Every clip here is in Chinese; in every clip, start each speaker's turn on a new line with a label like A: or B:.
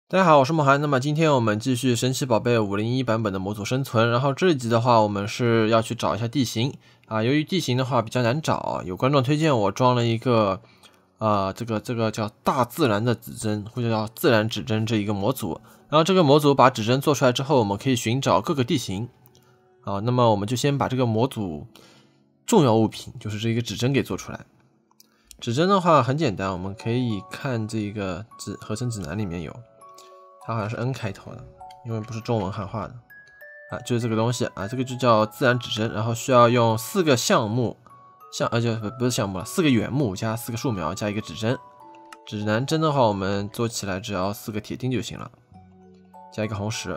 A: 大家好，我是梦涵。那么今天我们继续神奇宝贝501版本的模组生存。然后这一集的话，我们是要去找一下地形啊。由于地形的话比较难找，有观众推荐我装了一个这个叫大自然的指针，或者叫自然指针这一个模组。然后这个模组把指针做出来之后，我们可以寻找各个地形啊。那么我们就先把这个模组重要物品，就是这个指针给做出来。指针的话很简单，我们可以看这个合成指南里面有。它好像是 N 开头的，因为不是中文汉化的啊，就是这个东西啊，这个就叫自然指针，然后需要用4个项目，不是项目了，4个原木加4个树苗加一个指针。指南针的话，我们做起来只要4个铁钉就行了，加一个红石。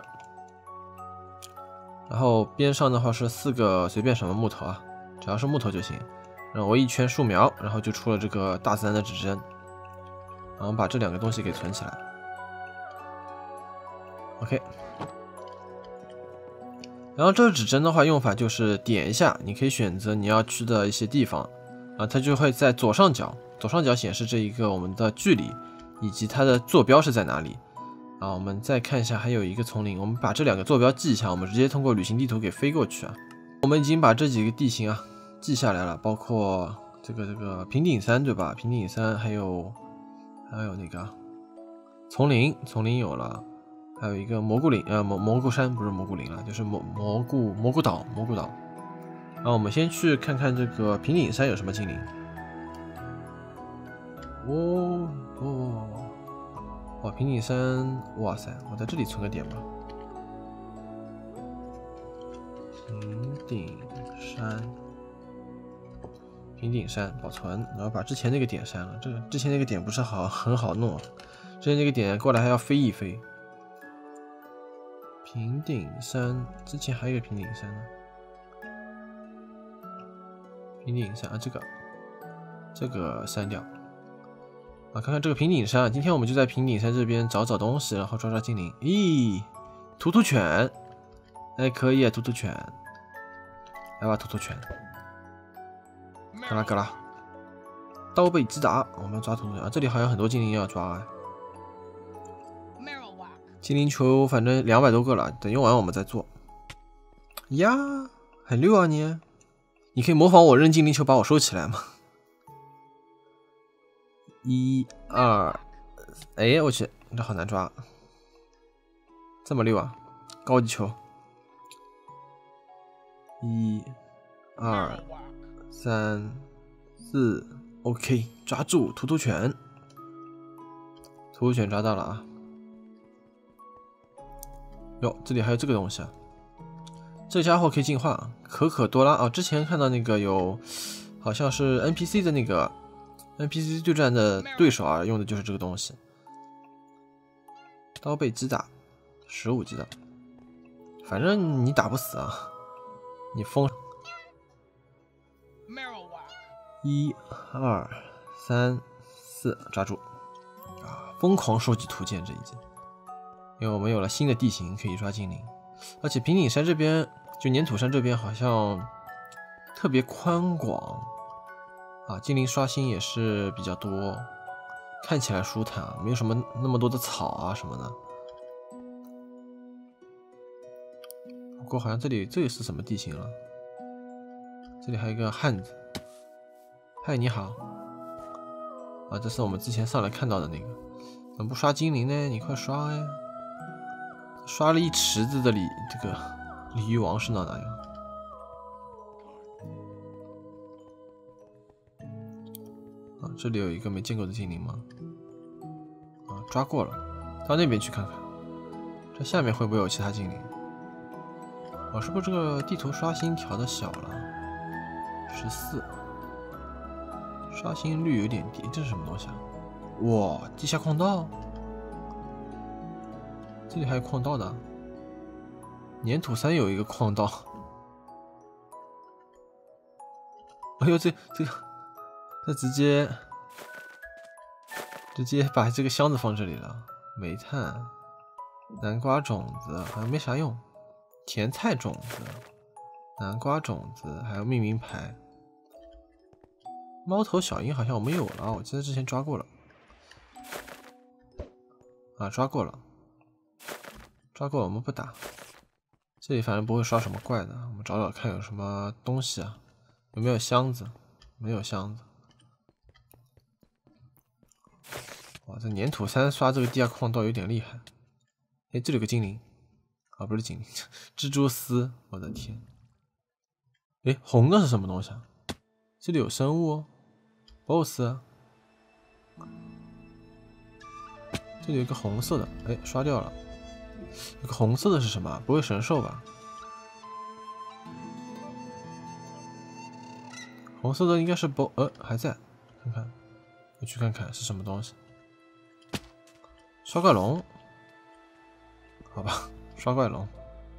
A: 然后边上的话是4个随便什么木头啊，只要是木头就行。然后围一圈树苗，然后就出了这个大自然的指针。然后把这2个东西给存起来。OK， 然后这个指针的话，用法就是点一下，你可以选择你要去的一些地方啊，它就会在左上角显示这一个我们的距离以及它的坐标是在哪里啊。我们再看一下，还有一个丛林，我们把这2个坐标记一下，我们直接通过旅行地图给飞过去啊。我们已经把这几个地形啊记下来了，包括这个平顶山对吧？平顶山还有那个丛林有了。还有一个蘑菇岭，蘑菇山不是蘑菇岭啊，就是蘑菇岛。然后我们先去看看这个平顶山有什么精灵。哇，平顶山，哇塞，我在这里存个点吧。平顶山保存，然后把之前那个点删了。之前那个点不是很好弄，之前那个点过来还要飞一飞。平顶山之前还有一个平顶山呢，平顶山啊，这个删掉啊，看看这个平顶山。今天我们就在平顶山这边找东西，然后抓精灵。咦，突犬，哎，可以啊，突犬，来吧，突犬，嘎啦，刀背击打，我们要抓突犬啊，这里好像很多精灵要抓啊。精灵球反正200多个了，等用完我们再做。呀，很溜啊你！你可以模仿我扔精灵球把我收起来吗？1、2，哎，我去，这好难抓，这么溜啊！高级球，1、2、3、4 ，OK， 抓住突犬，抓到了啊！哟，这里还有这个东西啊！这家伙可以进化，可多拉啊！之前看到那个有，好像是 NPC 的那个 NPC 对战的对手啊，用的就是这个东西。刀背击打，15击打，反正你打不死啊！你疯！1、2、3、4，抓住啊！疯狂收集图鉴这一集。因为我们有了新的地形可以抓精灵，而且平顶山这边就粘土山这边好像特别宽广啊，精灵刷新也是比较多，看起来舒坦啊，没有什么那么多的草啊什么的。不过好像这里是什么地形了？这里还有一个汉子，嗨，你好啊，这是我们之前上来看到的那个。怎么不刷精灵呢？你快刷呀！刷了一池子的鲤鱼王是哪样？啊，这里有一个没见过的精灵吗？啊，抓过了，到那边去看看，这下面会不会有其他精灵？哦，是不是这个地图刷新调的小了？14，刷新率有点低，这是什么东西啊？哇，地下矿道。这里还有矿道的，粘土山有一个矿道。哎呦，这直接把这个箱子放这里了。煤炭、南瓜种子好像没啥用，甜菜种子、南瓜种子，还有命名牌。猫头小鹰好像我们有了，我记得之前抓过了。啊，抓过了。 抓过我们不打。这里反正不会刷什么怪的，我们找找看有什么东西啊？有没有箱子？没有箱子。哇，这粘土3刷这个地下矿道有点厉害。哎，这里有个精灵，啊，不是精灵，蜘蛛丝，我的天！哎，红的是什么东西啊？这里有生物哦 ，BOSS 啊。这里有一个红色的，哎，刷掉了。有个红色的是什么？不会神兽吧？红色的应该是还在，看看，我去看看是什么东西。刷怪龙，好吧，刷怪龙，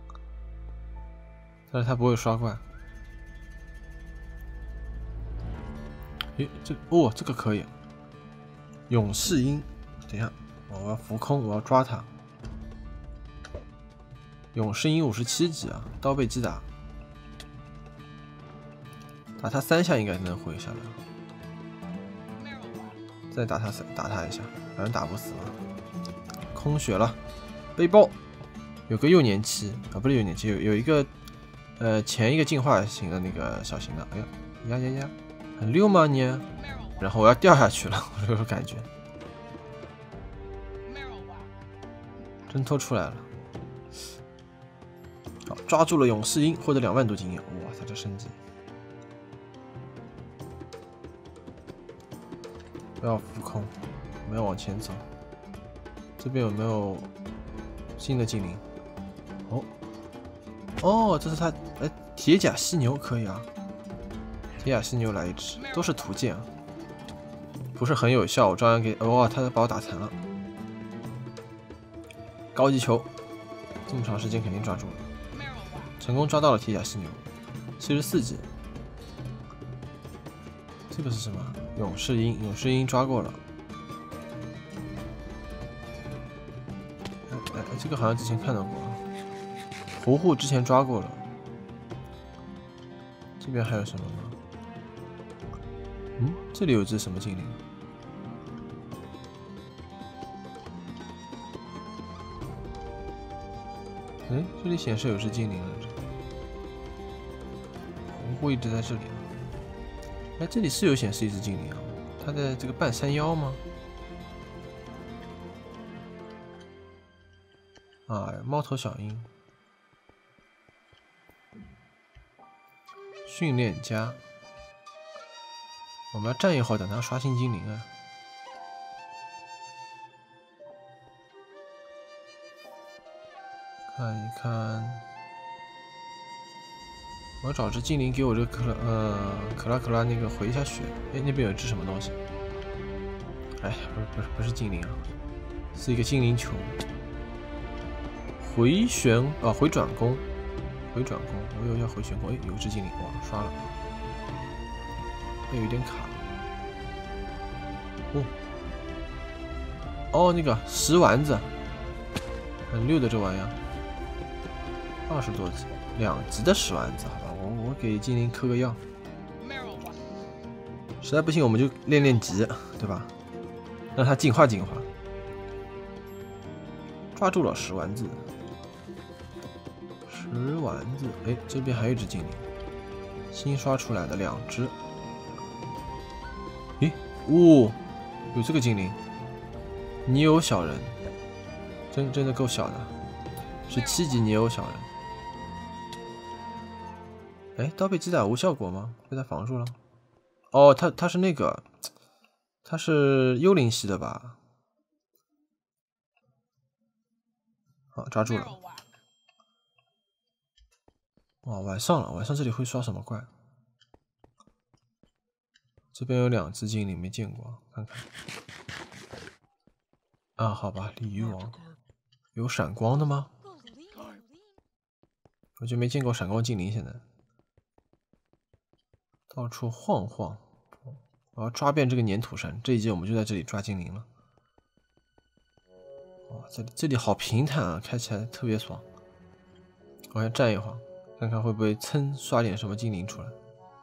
A: 但是他不会刷怪。诶，这个可以。勇士鹰，等一下，我要浮空，我要抓他。勇士鹰57级啊，刀背击打，打他3下应该能回下来。再打他一下，反正打不死了。空血了，背包有个幼年期啊，不是幼年期，有一个前一个进化型的那个小型的，哎呀呀，很溜吗你？然后我要掉下去了，我这个感觉。挣脱出来了，好，抓住了勇士鹰，获得2万多经验，哇，他这升级。不要浮空，我们要往前走。这边有没有新的精灵？哦，这是他，哎，铁甲犀牛可以啊，铁甲犀牛来一只，都是图鉴啊，不是很有效，我照样给，哇，他把我打残了。高级球，这么长时间肯定抓住了，成功抓到了铁甲犀牛，74级。这个是什么？勇士鹰，勇士鹰抓过了。哎，这个好像之前看到过。糊糊之前抓过了。这边还有什么吗？这里有只什么精灵？哎，这里显示有只精灵来着。糊糊一直在这里。哎，这里是有显示一只精灵啊，它在这个半山腰吗？啊，猫头小鹰，训练家，我们要站一会儿，等它刷新精灵啊。看一看，我要找只精灵给我这个克拉那个回一下血。哎，那边有只什么东西？哎，不是精灵啊，是一个精灵球。回旋啊，回转弓，我有要回旋弓。哎，有只精灵，哇，刷了，有一点卡。哦，那个石丸子，很溜的这玩意儿，20多级，2级的石丸子，好吧，我给精灵嗑个药。实在不行我们就练级，对吧？让它进化。抓住了石丸子。哎，这边还有一只精灵，新刷出来的2只。诶，有这个精灵，尼欧小人，真的够小的，是7级尼欧小人。哎，刀背击打无效果吗？被他防住了。哦，他是那个，他是幽灵系的吧？好，抓住了。哇，晚上了，晚上这里会刷什么怪？这边有2只精灵没见过，看看。啊，好吧，鲤鱼王，有闪光的吗？我就没见过闪光精灵，现在到处晃晃。我要抓遍这个粘土山，这一集我们就在这里抓精灵了。哇，这里好平坦啊，开起来特别爽。我先站一会儿，看看会不会蹭刷点什么精灵出来。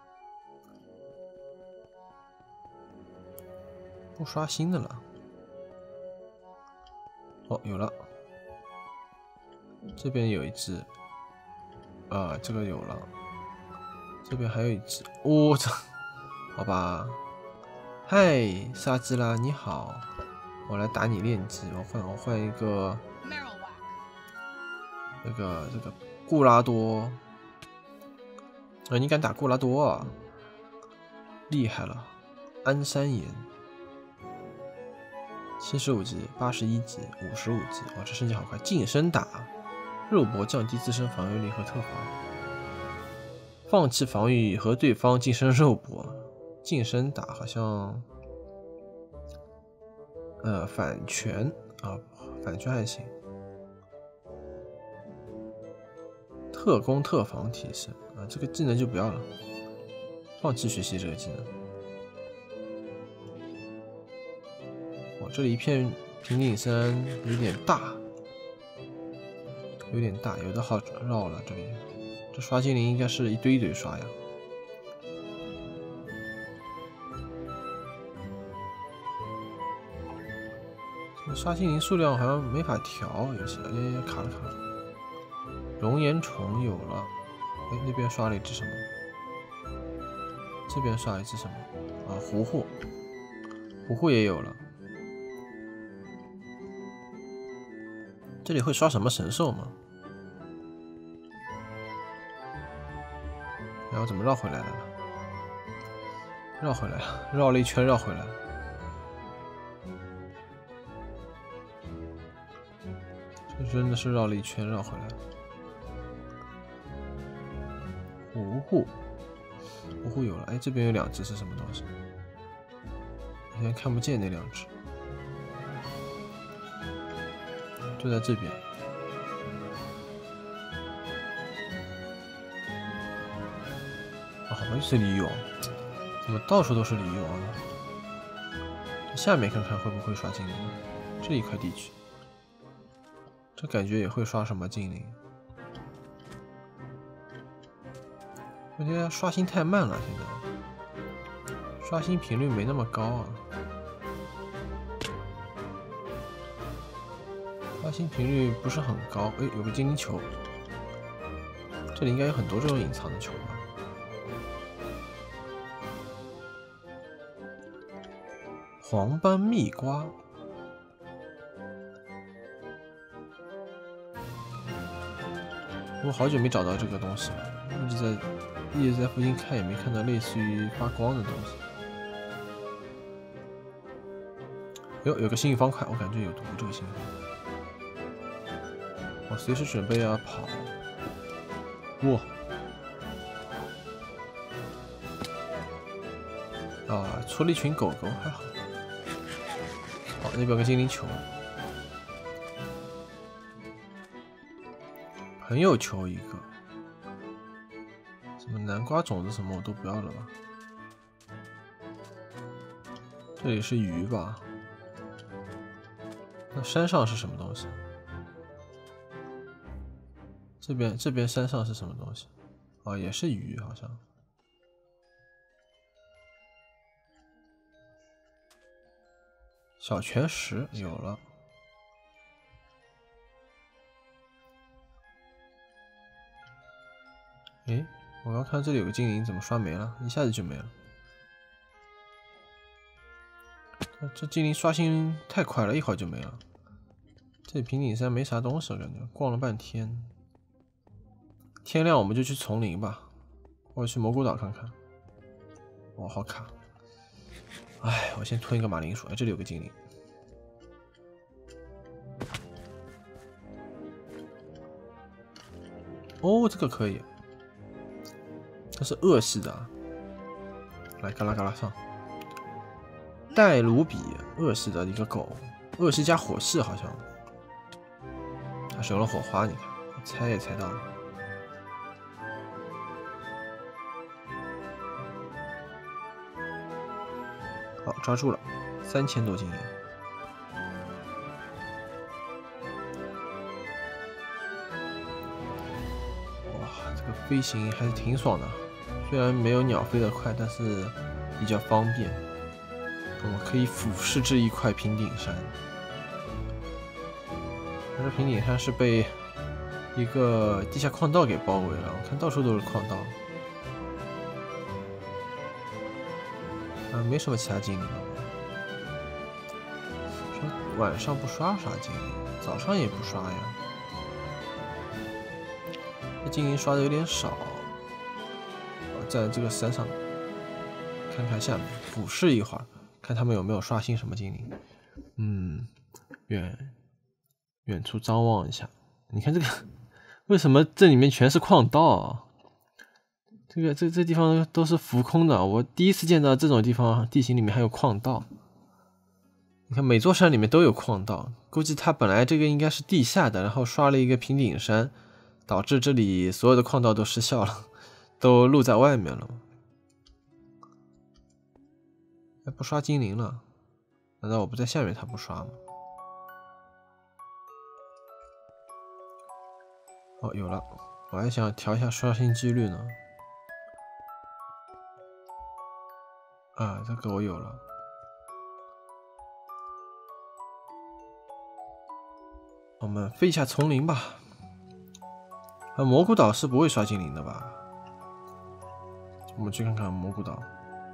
A: 不刷新的了。哦，有了。 这边有一只，这个有了，这边还有一只，这好吧。嗨，沙兹拉，你好，我来打你练级，我换一个，这个固拉多，你敢打固拉多啊？厉害了，安山岩。75级、81级、55级，这升级好快！近身打，肉搏降低自身防御力和特防，放弃防御和对方近身肉搏。近身打好像，反拳反拳还行。特攻特防提升这个技能就不要了，放弃学习这个技能。这里一片平顶山有点大，有的好绕了。这里这刷精灵应该是一堆一堆刷呀。这刷精灵数量好像没法调，有些卡了。熔岩虫有了，那边刷了一只什么？这边刷了一只什么？糊糊也有了。这里会刷什么神兽吗？然后怎么绕回来了呢？绕了一圈绕回来了。这真的是绕了一圈绕回来了。糊糊有了，这边有2只是什么东西？现在看不见那2只。就在这边，好像是鲤鱼王，怎么到处都是鲤鱼王呢？下面看看会不会刷精灵？这一块地区，这感觉也会刷什么精灵？我觉得刷新太慢了，现在刷新频率没那么高啊。刷新频率不是很高，有个精灵球，这里应该有很多这种隐藏的球吧？黄斑蜜瓜，我好久没找到这个东西了，一直在附近看，也没看到类似于发光的东西。有个幸运方块，我感觉有毒，这个幸运方块。我随时准备要跑。出了一群狗狗，还好。那边有个精灵球，朋友球一个，什么南瓜种子什么我都不要了吧。这里是鱼吧？那山上是什么东西？这边山上是什么东西？也是鱼，好像。小泉石有了。我刚看这里有个精灵，怎么刷没了？一下子就没了。这精灵刷新太快了，一会儿就没了。这平顶山没啥东西，我感觉逛了半天。天亮我们就去丛林吧，或者去蘑菇岛看看。好卡。我先吞一个马铃薯。这里有个精灵。这个可以。这是恶系的。来，嘎啦嘎啦上。戴卢比，恶系的一个狗，恶系加火系好像。它使用了火花，你看，猜也猜到了。好，抓住了，3000多经验。这个飞行还是挺爽的，虽然没有鸟飞得快，但是比较方便。我们可以俯视这一块平顶山，这平顶山是被一个地下矿道给包围了，我看到处都是矿道。没什么其他精灵了。说晚上不刷啥精灵，早上也不刷呀。这精灵刷的有点少。在这个山上看看下面，俯视一会儿，看他们有没有刷新什么精灵。远处张望一下，你看这个，为什么这里面全是矿道啊？这地方都是浮空的，我第一次见到这种地方地形里面还有矿道。你看每座山里面都有矿道，估计它本来这个应该是地下的，然后刷了一个平顶山，导致这里所有的矿道都失效了，都露在外面了。不刷精灵了？难道我不在下面他不刷吗？哦，有了，我还想调一下刷新几率呢。这个我有了。我们飞一下丛林吧。蘑菇岛是不会刷精灵的吧？我们去看看蘑菇岛。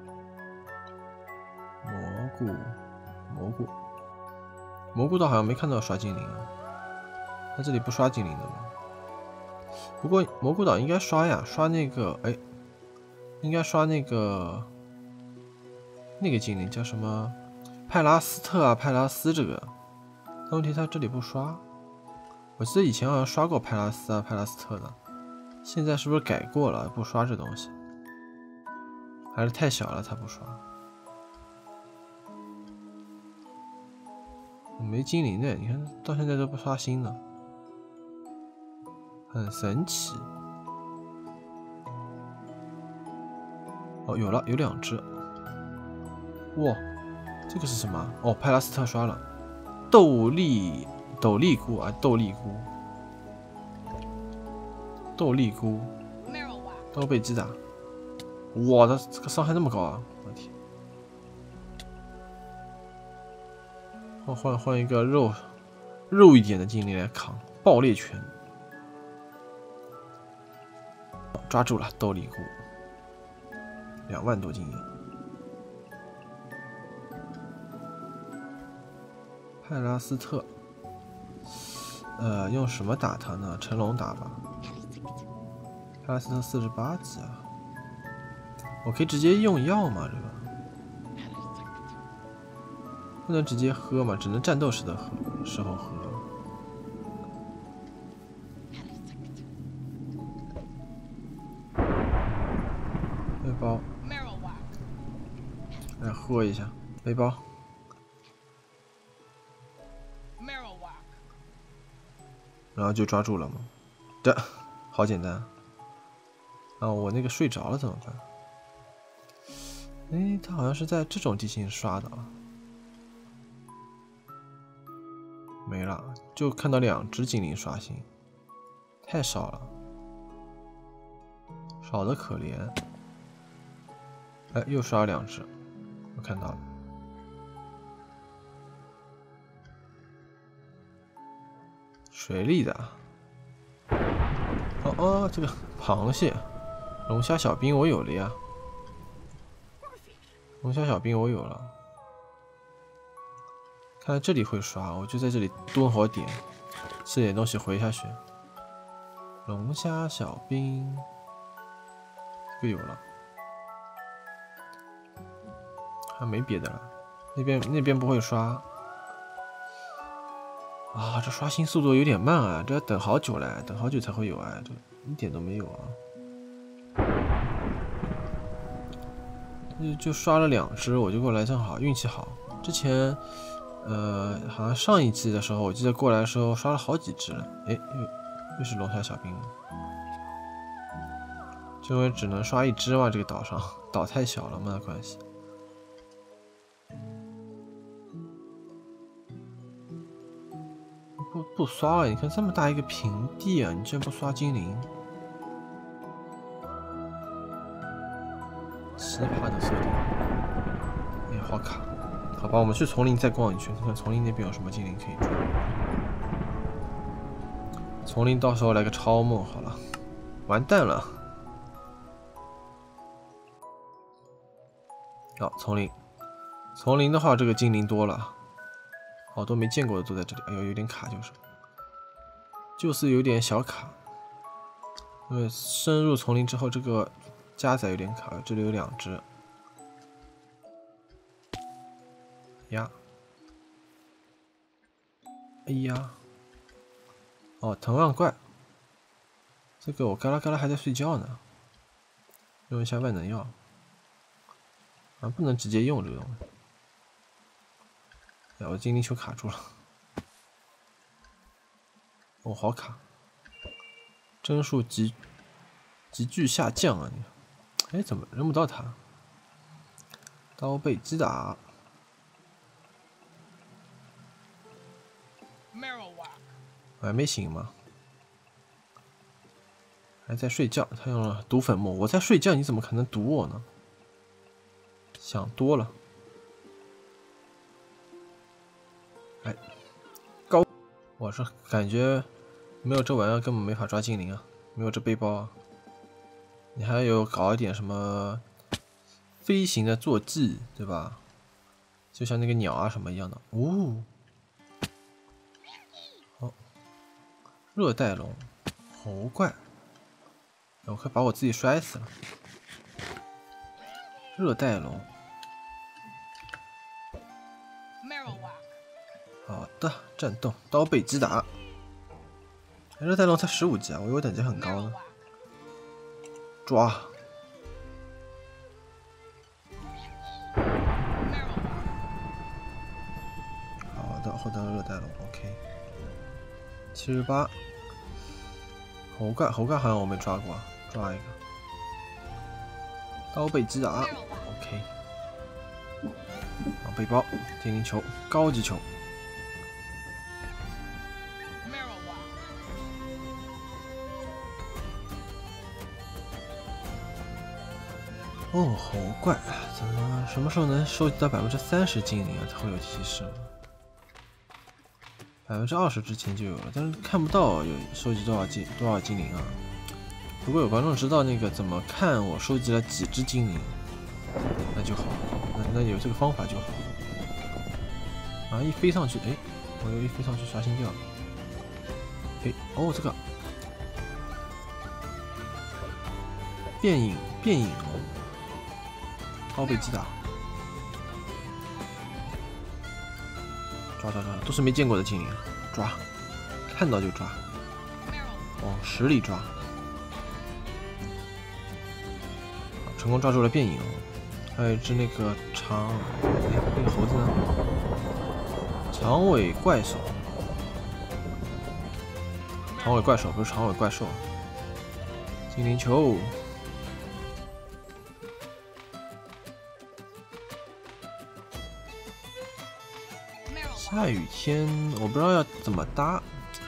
A: 蘑菇岛好像没看到刷精灵啊。那这里不刷精灵的吗？不过蘑菇岛应该刷呀，刷那个应该刷那个精灵叫什么？派拉斯特啊，派拉斯这个。但问题他这里不刷。我记得以前好像刷过派拉斯啊、派拉斯特的，现在是不是改过了不刷这东西？还是太小了他不刷？没精灵的，你看到现在都不刷新呢，很神奇。有了，有2只。哇，这个是什么？哦，派拉斯特刷了。斗笠菇啊，斗笠菇都被击打。哇，他这个伤害那么高啊！我的天。换一个肉一点的精灵来扛爆裂拳。抓住了斗笠菇，2万多经验。派拉斯特，用什么打他呢？成龙打吧。派拉斯特48级啊，我可以直接用药吗？这个不能直接喝吗？只能战斗时候喝。背包，来喝一下背包。然后就抓住了吗？这好简单。我那个睡着了怎么办？他好像是在这种地形刷的啊。没了，就看到2只精灵刷新，太少了，少得可怜。又刷了2只，我看到了。水里的，这个螃蟹，龙虾小兵我有了呀，龙虾小兵我有了。看来这里会刷，我就在这里蹲会儿点，吃点东西回下去。龙虾小兵，这个有了，还没别的了。那边不会刷。这刷新速度有点慢啊，这要等好久嘞，等好久才会有啊，这一点都没有啊。就刷了2只，我就过来正好运气好。之前好像上一季的时候，我记得过来的时候刷了好几只了。又是龙虾小兵了。就因为只能刷1只嘛，这个岛上岛太小了，没有关系。不刷了，你看这么大一个平地啊，你居然不刷精灵，奇葩的设定。好卡，好吧，我们去丛林再逛一圈，看看丛林那边有什么精灵可以抓。 丛林到时候来个超梦好了，完蛋了。好，丛林的话，这个精灵多了，好多没见过的都在这里。哎呦，有点卡，就是有点小卡。因为深入丛林之后，这个加载有点卡，这里有2只。呀，哎呀，哦，藤蔓怪，这个我嘎啦嘎啦还在睡觉呢，用一下万能药。啊，不能直接用这个东西。哎，我精灵球卡住了。哦，好卡，帧数急剧下降啊！你，哎，怎么扔不到它？刀背击打。我还没醒吗？还在睡觉。他用了毒粉末，我在睡觉，你怎么可能毒我呢？想多了。哎，高，我是感觉没有这玩意儿根本没法抓精灵啊，没有这背包啊。你还有搞一点什么飞行的坐骑，对吧？就像那个鸟啊什么一样的。哦，好，热带龙，猴怪，我快把我自己摔死了。热带龙。好的，战斗，刀背击打。热带龙才15级啊，我以为等级很高呢。抓。好的，获得了热带龙 ，OK。78。猴怪好像我没抓过，抓一个。刀背击打 ，OK。背包，精灵球，高级球。哦，猴怪，怎么什么时候能收集到30%精灵啊？才会有提示。20%之前就有了，但是看不到有收集多少精灵啊。如果有观众知道那个怎么看我收集了几只精灵，那就好，那有这个方法就好。啊，一飞上去，哎，我又一飞上去刷新掉了。哎，哦，这个变影龙，刀背击打，抓，都是没见过的精灵，抓，看到就抓，往实里抓。成功抓住了变影龙，还有一只那个长，哎，那个猴子呢？长尾怪兽，长尾怪兽不是长尾怪兽，精灵球。下雨天我不知道要怎么搭，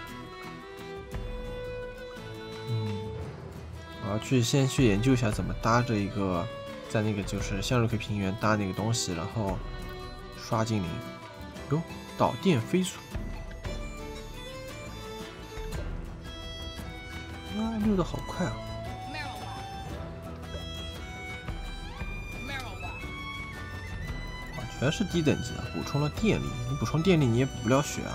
A: 我要先去研究一下怎么搭这一个，在那个就是向日葵平原搭那个东西，然后刷精灵。哟，导电飞鼠，啊，溜得好快啊！全是低等级的，补充了电力。你补充电力，你也补不了血啊。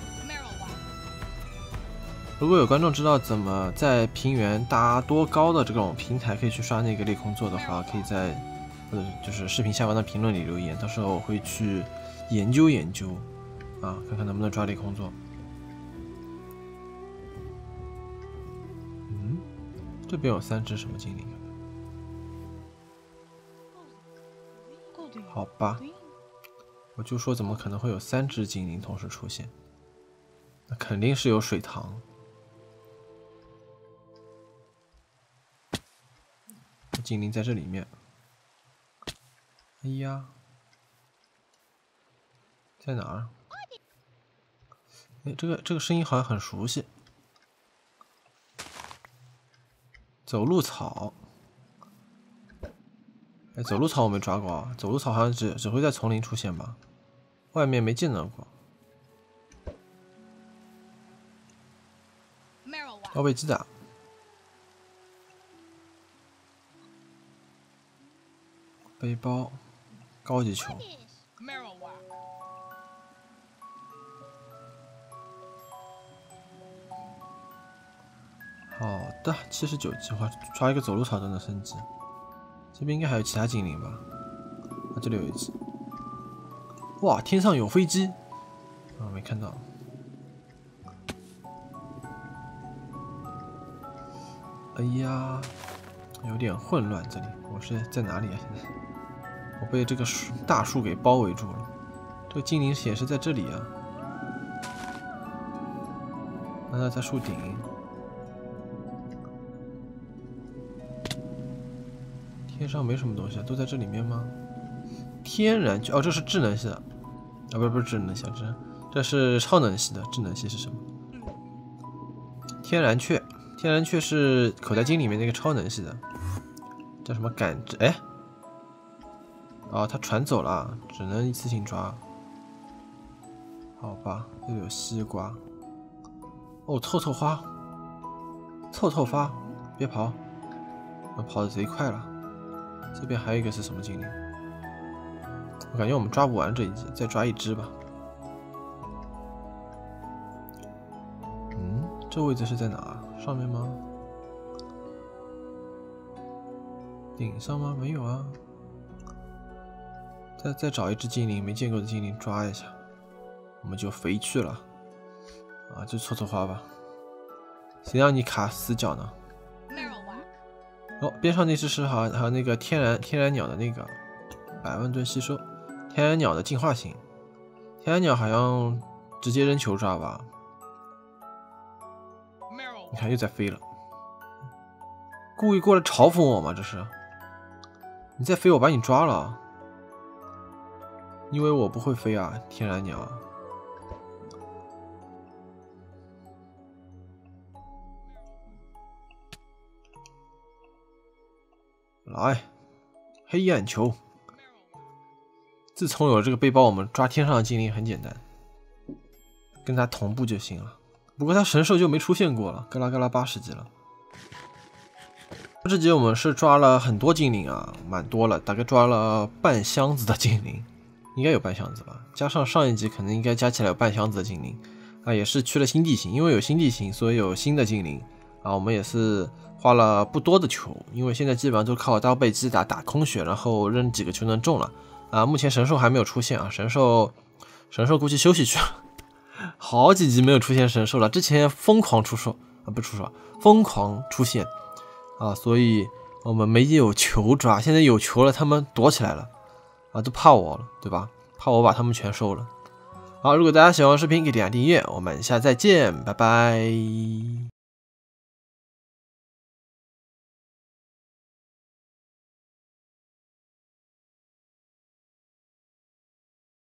A: 如果有观众知道怎么在平原搭多高的这种平台可以去刷那个裂空座的话，可以在就是视频下方的评论里留言，到时候我会去研究啊，看看能不能抓裂空座。这边有3只什么精灵？好吧。我就说怎么可能会有3只精灵同时出现？那肯定是有水塘。精灵在这里面。哎呀，在哪儿？哎，这个声音好像很熟悉。走路草。哎，走路草我没抓过啊，走路草好像只会在丛林出现吧？外面没见到过。 高倍击打，背包，高级球。好的，79计划抓一个走路草都能升级。这边应该还有其他精灵吧？啊，这里有一只。哇，天上有飞机！啊，没看到。哎呀，有点混乱，这里我是在哪里啊？现在我被这个大树给包围住了。这个精灵显示在这里啊。难道在树顶？天上没什么东西啊，都在这里面吗？天然哦，这是智能系的啊，不是智能系，这是超能系的。智能系是什么？天然雀，天然雀是口袋精里面那个超能系的，叫什么感知？哎，哦，它传走了，只能一次性抓。好吧，这里有西瓜。哦，臭臭花，臭臭花，别跑，我跑得贼快了。这边还有一个是什么精灵？我感觉我们抓不完这一集，再抓一只吧。嗯，这位置是在哪？上面吗？顶上吗？没有啊。再找一只精灵，没见过的精灵抓一下，我们就飞去了。啊，就臭臭花吧。谁让你卡死角呢？哦，边上那只是还有那个天然鸟的那个100万吨吸收，天然鸟的进化型，天然鸟好像直接扔球抓吧？你看又在飞了，故意过来嘲讽我吗？这是？你再飞我把你抓了，因为我不会飞啊，天然鸟。来，黑暗球。自从有了这个背包，我们抓天上的精灵很简单，跟它同步就行了。不过它神兽就没出现过了，嘎啦嘎啦80级了。这集我们是抓了很多精灵啊，蛮多了，大概抓了半箱子的精灵，应该有半箱子吧。加上上一集可能应该加起来有半箱子的精灵啊，也是去了新地形，因为有新地形，所以有新的精灵啊。我们也是花了不多的球，因为现在基本上都靠刀背击打空血，然后扔几个球能中了啊。目前神兽还没有出现啊，神兽估计休息去了，好几集没有出现神兽了。之前疯狂出手啊，不出手，疯狂出现啊，所以我们没有球抓，现在有球了，他们躲起来了啊，都怕我了，对吧？怕我把他们全收了。好，如果大家喜欢视频，可以点下订阅，我们下次再见，拜拜。